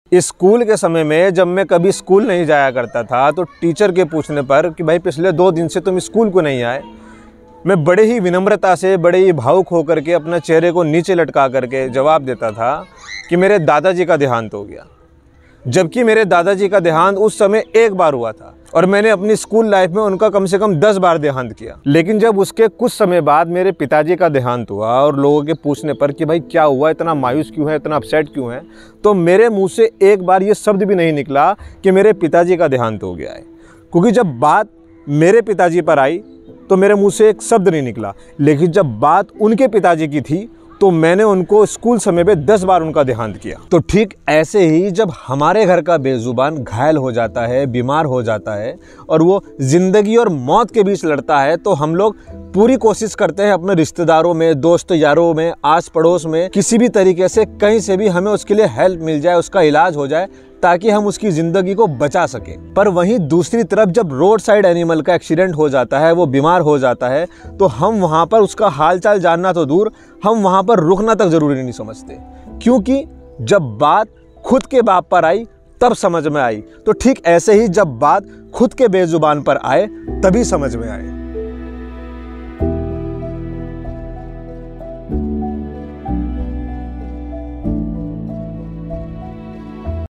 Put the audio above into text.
School के समय में जब मैं कभी स्कूल नहीं जाया करता था तो टीचर के पूछने पर कि भाई पिछले 2 दिन से तुम स्कूल को नहीं आए, मैं बड़े ही विनम्रता से, बड़े ही भावुक होकर के अपना चेहरे को नीचे लटका करके जवाब देता था कि मेरे दादाजी का देहांत हो गया। जबकि मेरे दादाजी का देहांत उस समय एक बार हुआ था और मैंने अपनी स्कूल लाइफ में उनका कम से कम 10 बार देहांत किया। लेकिन जब उसके कुछ समय बाद मेरे पिताजी का देहांत हुआ और लोगों के पूछने पर कि भाई क्या हुआ, इतना मायूस क्यों है, इतना अपसेट क्यों है, तो मेरे मुंह से एक बार ये शब्द भी नहीं निकला कि मेरे पिताजी का देहांत हो गया है। क्योंकि जब बात मेरे पिताजी पर आई तो मेरे मुंह से एक शब्द नहीं निकला, लेकिन जब बात उनके पिताजी की थी तो मैंने उनको स्कूल समय में 10 बार उनका देहांत किया। तो ठीक ऐसे ही जब हमारे घर का बेजुबान घायल हो जाता है, बीमार हो जाता है और वो जिंदगी और मौत के बीच लड़ता है, तो हम लोग पूरी कोशिश करते हैं अपने रिश्तेदारों में, दोस्त यारों में, आस पड़ोस में किसी भी तरीके से कहीं से भी हमें उसके लिए हेल्प मिल जाए, उसका इलाज हो जाए ताकि हम उसकी ज़िंदगी को बचा सकें। पर वहीं दूसरी तरफ जब रोड साइड एनिमल का एक्सीडेंट हो जाता है, वो बीमार हो जाता है, तो हम वहाँ पर उसका हालचाल जानना तो दूर, हम वहाँ पर रुकना तक ज़रूरी नहीं समझते। क्योंकि जब बात खुद के बाप पर आई तब समझ में आई, तो ठीक ऐसे ही जब बात खुद के बेजुबान पर आए तभी समझ में आए।